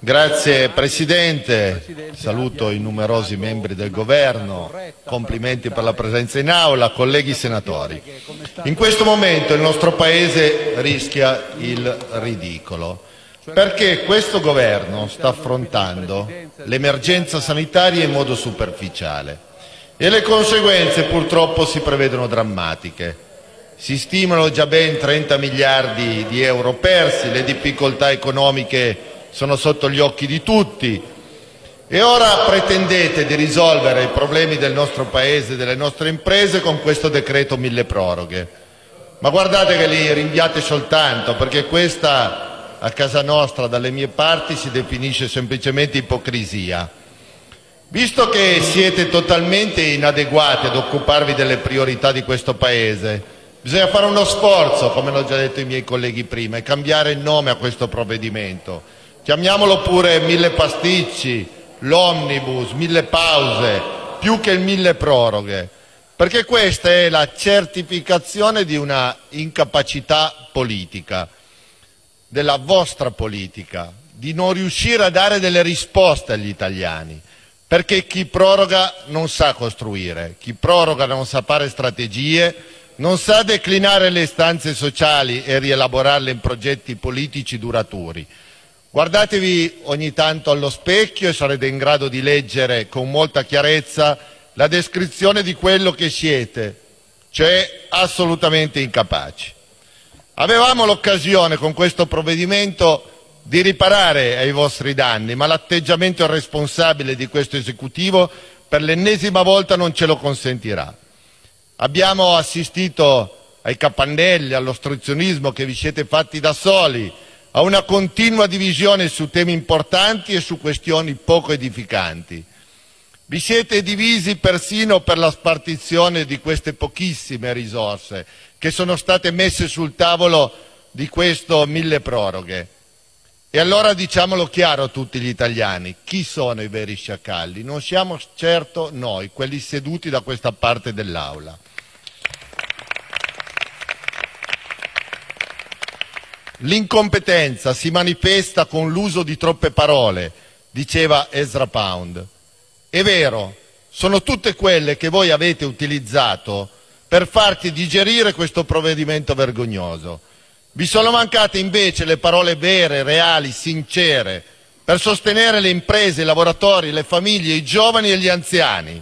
Grazie Presidente, saluto i numerosi membri del Governo, complimenti per la presenza in aula, colleghi senatori. In questo momento il nostro Paese rischia il ridicolo, perché questo Governo sta affrontando l'emergenza sanitaria in modo superficiale e le conseguenze purtroppo si prevedono drammatiche. Si stimano già ben 30 miliardi di euro persi, le difficoltà economiche sono sotto gli occhi di tutti e ora pretendete di risolvere i problemi del nostro Paese e delle nostre imprese con questo decreto milleproroghe. Ma guardate che li rinviate soltanto, perché questa a casa nostra, dalle mie parti, si definisce semplicemente ipocrisia. Visto che siete totalmente inadeguati ad occuparvi delle priorità di questo Paese, bisogna fare uno sforzo, come hanno già detto i miei colleghi prima, e cambiare il nome a questo provvedimento. Chiamiamolo pure mille pasticci, l'omnibus, mille pause, più che il milleproroghe, perché questa è la certificazione di una incapacità politica, della vostra politica, di non riuscire a dare delle risposte agli italiani, perché chi proroga non sa costruire, chi proroga non sa fare strategie, non sa declinare le istanze sociali e rielaborarle in progetti politici duraturi. Guardatevi ogni tanto allo specchio e sarete in grado di leggere con molta chiarezza la descrizione di quello che siete, cioè assolutamente incapaci. Avevamo l'occasione con questo provvedimento di riparare ai vostri danni, ma l'atteggiamento irresponsabile di questo esecutivo per l'ennesima volta non ce lo consentirà. Abbiamo assistito ai capannelli, all'ostruzionismo che vi siete fatti da soli, a una continua divisione su temi importanti e su questioni poco edificanti. Vi siete divisi persino per la spartizione di queste pochissime risorse che sono state messe sul tavolo di questo milleproroghe. E allora diciamolo chiaro a tutti gli italiani, chi sono i veri sciacalli? Non siamo certo noi, quelli seduti da questa parte dell'Aula. L'incompetenza si manifesta con l'uso di troppe parole, diceva Ezra Pound. È vero, sono tutte quelle che voi avete utilizzato per farti digerire questo provvedimento vergognoso. Vi sono mancate invece le parole vere, reali, sincere, per sostenere le imprese, i lavoratori, le famiglie, i giovani e gli anziani.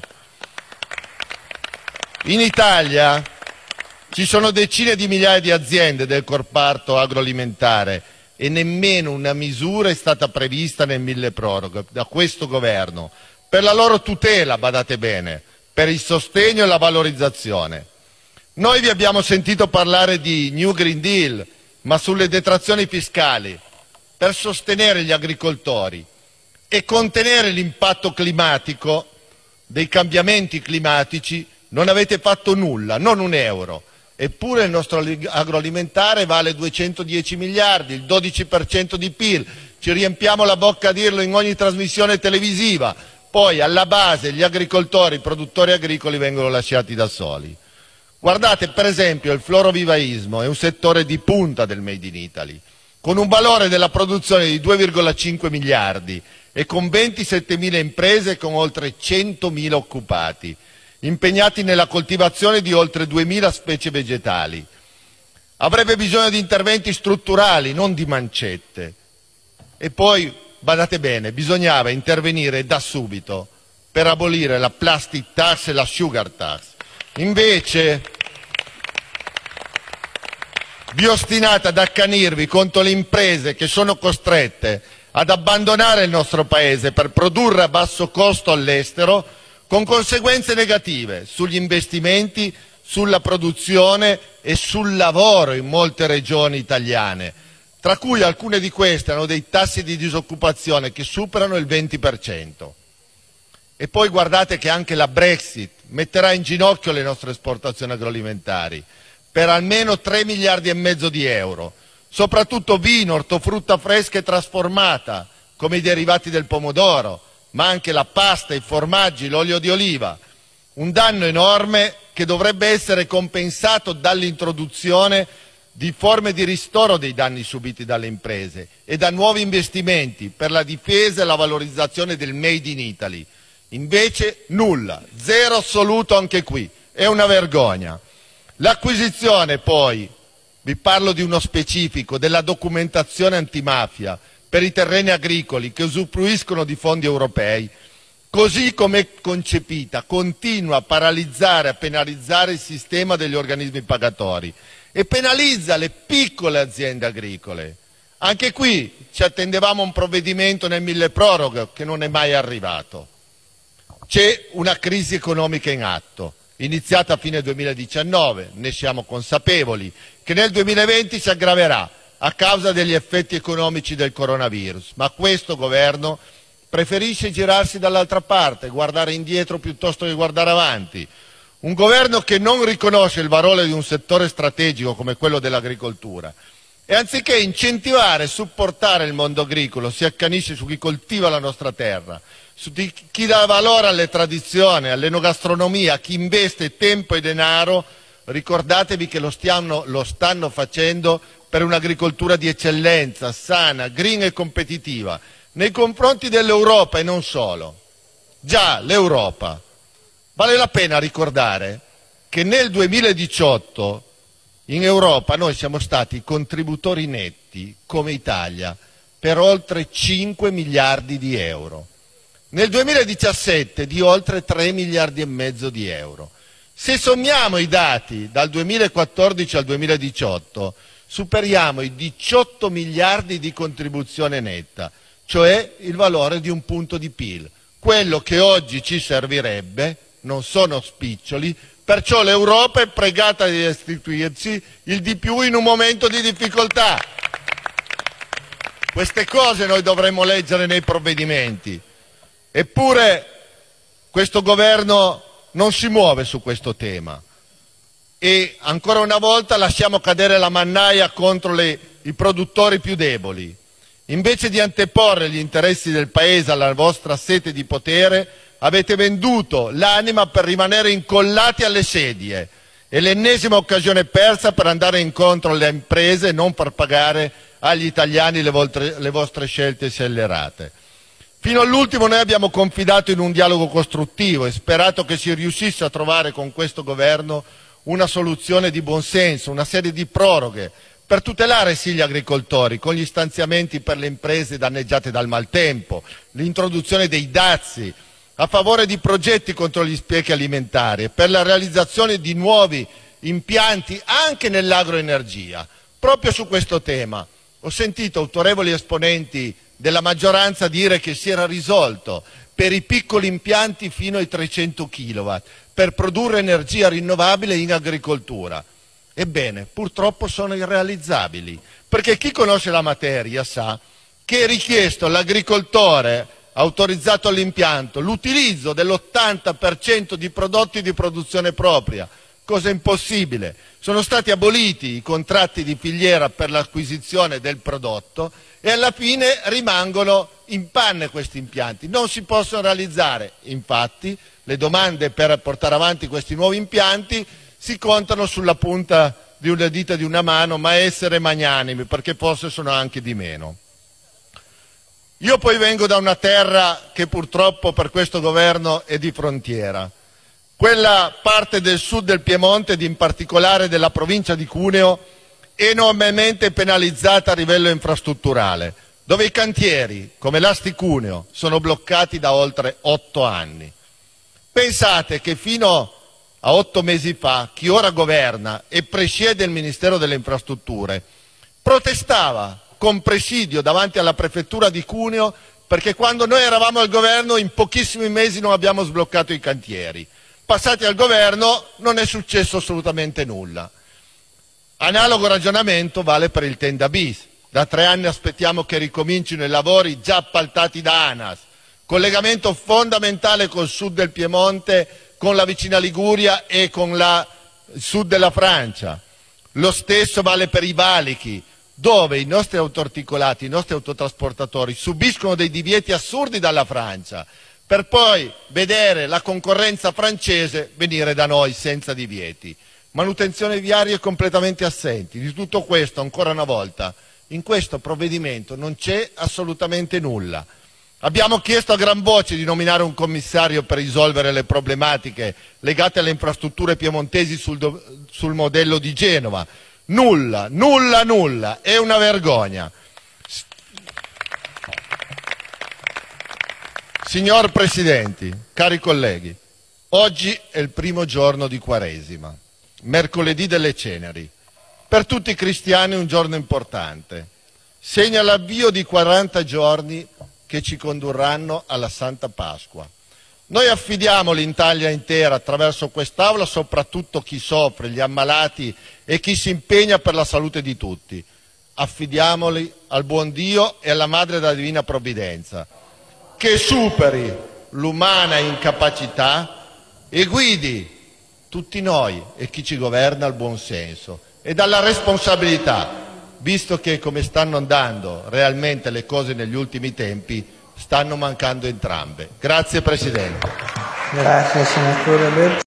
In Italia ci sono decine di migliaia di aziende del comparto agroalimentare e nemmeno una misura è stata prevista nel milleproroghe da questo Governo per la loro tutela, badate bene, per il sostegno e la valorizzazione. Noi vi abbiamo sentito parlare di New Green Deal, ma sulle detrazioni fiscali per sostenere gli agricoltori e contenere l'impatto climatico dei cambiamenti climatici non avete fatto nulla, non un euro. Eppure il nostro agroalimentare vale 210 miliardi, il 12% di PIL, ci riempiamo la bocca a dirlo in ogni trasmissione televisiva, poi alla base gli agricoltori, i produttori agricoli vengono lasciati da soli. Guardate, per esempio, il florovivaismo è un settore di punta del Made in Italy, con un valore della produzione di 2,5 miliardi e con 27.000 imprese con oltre 100.000 occupati, impegnati nella coltivazione di oltre 2.000 specie vegetali. Avrebbe bisogno di interventi strutturali, non di mancette. E poi, badate bene, bisognava intervenire da subito per abolire la plastic tax e la sugar tax. Invece vi ostinate ad accanirvi contro le imprese che sono costrette ad abbandonare il nostro Paese per produrre a basso costo all'estero, con conseguenze negative sugli investimenti, sulla produzione e sul lavoro in molte regioni italiane, tra cui alcune di queste hanno dei tassi di disoccupazione che superano il 20%. E poi guardate che anche la Brexit metterà in ginocchio le nostre esportazioni agroalimentari per almeno 3 miliardi e mezzo di euro, soprattutto vino, ortofrutta fresca e trasformata, come i derivati del pomodoro, ma anche la pasta, i formaggi, l'olio di oliva. Un danno enorme che dovrebbe essere compensato dall'introduzione di forme di ristoro dei danni subiti dalle imprese e da nuovi investimenti per la difesa e la valorizzazione del Made in Italy. Invece nulla, zero assoluto anche qui, è una vergogna. L'acquisizione poi, vi parlo di uno specifico, della documentazione antimafia per i terreni agricoli che usufruiscono di fondi europei, così come è concepita, continua a paralizzare, a penalizzare il sistema degli organismi pagatori e penalizza le piccole aziende agricole. Anche qui ci attendevamo un provvedimento nel milleproroghe che non è mai arrivato. C'è una crisi economica in atto, iniziata a fine 2019, ne siamo consapevoli, che nel 2020 si aggraverà a causa degli effetti economici del coronavirus, ma questo governo preferisce girarsi dall'altra parte, guardare indietro piuttosto che guardare avanti. Un governo che non riconosce il valore di un settore strategico come quello dell'agricoltura e anziché incentivare e supportare il mondo agricolo si accanisce su chi coltiva la nostra terra, su chi dà valore alle tradizioni, all'enogastronomia, chi investe tempo e denaro. Ricordatevi che lo stanno facendo per un'agricoltura di eccellenza, sana, green e competitiva, nei confronti dell'Europa e non solo. Già, l'Europa. Vale la pena ricordare che nel 2018 in Europa noi siamo stati contributori netti come Italia per oltre 5 miliardi di euro. Nel 2017 di oltre 3 miliardi e mezzo di euro. Se sommiamo i dati dal 2014 al 2018 superiamo i 18 miliardi di contribuzione netta, cioè il valore di un punto di PIL. Quello che oggi ci servirebbe non sono spiccioli, perciò l'Europa è pregata di restituirci il di più in un momento di difficoltà. Queste cose noi dovremmo leggere nei provvedimenti. Eppure questo governo non si muove su questo tema e ancora una volta lasciamo cadere la mannaia contro i produttori più deboli. Invece di anteporre gli interessi del Paese alla vostra sete di potere, avete venduto l'anima per rimanere incollati alle sedie. È l'ennesima occasione persa per andare incontro alle imprese e non far pagare agli italiani le vostre scelte scellerate. Fino all'ultimo noi abbiamo confidato in un dialogo costruttivo e sperato che si riuscisse a trovare con questo governo una soluzione di buonsenso, una serie di proroghe per tutelare sì gli agricoltori con gli stanziamenti per le imprese danneggiate dal maltempo, l'introduzione dei dazi a favore di progetti contro gli sprechi alimentari e per la realizzazione di nuovi impianti anche nell'agroenergia. Proprio su questo tema ho sentito autorevoli esponenti della maggioranza dire che si era risolto per i piccoli impianti fino ai 300 kW per produrre energia rinnovabile in agricoltura. Ebbene, purtroppo sono irrealizzabili, perché chi conosce la materia sa che è richiesto all'agricoltore autorizzato all'impianto l'utilizzo dell'80% di prodotti di produzione propria, cosa impossibile. Sono stati aboliti i contratti di filiera per l'acquisizione del prodotto e alla fine rimangono in panne questi impianti, non si possono realizzare. Infatti le domande per portare avanti questi nuovi impianti si contano sulla punta di una dita di una mano, ma essere magnanimi, perché forse sono anche di meno. Io poi vengo da una terra che purtroppo per questo governo è di frontiera, quella parte del sud del Piemonte ed in particolare della provincia di Cuneo enormemente penalizzata a livello infrastrutturale, dove i cantieri come l'Asti Cuneo sono bloccati da oltre 8 anni. Pensate che fino a 8 mesi fa chi ora governa e presiede il Ministero delle Infrastrutture protestava con presidio davanti alla prefettura di Cuneo perché quando noi eravamo al governo in pochissimi mesi non abbiamo sbloccato i cantieri. Passati al governo non è successo assolutamente nulla. Analogo ragionamento vale per il Tenda Bis. Da 3 anni aspettiamo che ricomincino i lavori già appaltati da ANAS. Collegamento fondamentale col sud del Piemonte, con la vicina Liguria e con il sud della Francia. Lo stesso vale per i valichi, dove i nostri autoarticolati, i nostri autotrasportatori subiscono dei divieti assurdi dalla Francia, per poi vedere la concorrenza francese venire da noi senza divieti. manutenzione viarie completamente assenti. Di tutto questo, ancora una volta, in questo provvedimento non c'è assolutamente nulla. Abbiamo chiesto a gran voce di nominare un commissario per risolvere le problematiche legate alle infrastrutture piemontesi sul modello di Genova. Nulla, nulla, nulla. È una vergogna. Signor Presidente, cari colleghi, oggi è il primo giorno di Quaresima, mercoledì delle Ceneri. Per tutti i cristiani è un giorno importante. Segna l'avvio di 40 giorni che ci condurranno alla Santa Pasqua. Noi affidiamo l'Italia intera attraverso quest'Aula, soprattutto chi soffre, gli ammalati e chi si impegna per la salute di tutti. Affidiamoli al buon Dio e alla Madre della Divina Provvidenza, che superi l'umana incapacità e guidi tutti noi e chi ci governa al buon senso e dalla responsabilità, visto che come stanno andando realmente le cose negli ultimi tempi, stanno mancando entrambe. Grazie Presidente. Grazie senatore Bertolini.